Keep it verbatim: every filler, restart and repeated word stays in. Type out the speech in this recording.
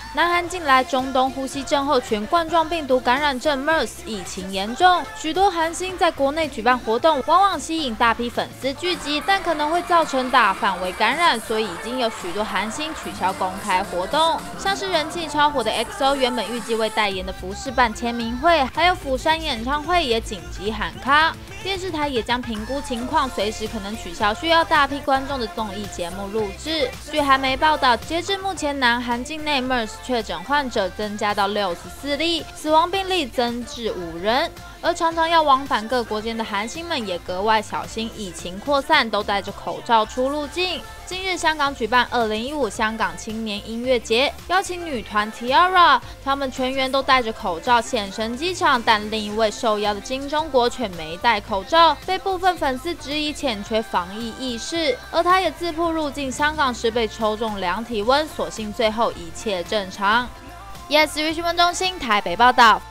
南韩近来中东呼吸症候群冠状病毒感染症 MERS 疫情严重，许多韩星在国内举办活动，往往吸引大批粉丝聚集，但可能会造成大范围感染，所以已经有许多韩星取消公开活动。像是人气超火的 X O 原本预计为代言的服饰办签名会，还有釜山演唱会也紧急喊卡。电视台也将评估情况，随时可能取消需要大批观众的综艺节目录制。据韩媒报道，截至目前，南韩境内 MERS 确诊患者增加到六十四例，死亡病例增至五人。而常常要往返各国间的韩星们也格外小心疫情扩散，都戴着口罩出入境。近日，香港举办二零一五香港青年音乐节，邀请女团 T-ara， 他们全员都戴着口罩现身机场，但另一位受邀的金钟国却没戴口罩，被部分粉丝质疑欠缺防疫意识。而他也自曝入境香港时被抽中量体温，所幸最后一切正常。Yes， 新闻中心台北报道。